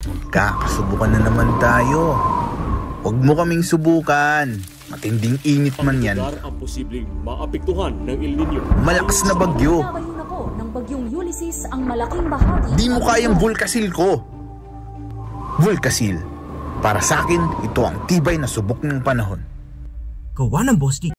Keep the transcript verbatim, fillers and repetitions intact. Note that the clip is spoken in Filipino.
Kakasubukan na naman tayo. Huwag mo kaming subukan. Matinding init man yan. Ang lugar ang posibleng maapektuhan ng El Nino. Malakas na bagyo. Ngayon na po ng bagyong Ulysses ang malaking bahagi. Di mo kayang Vulcasil ko. Vulcasil. Para sa akin, ito ang tibay na subok ng panahon. Gawa ng Bostik.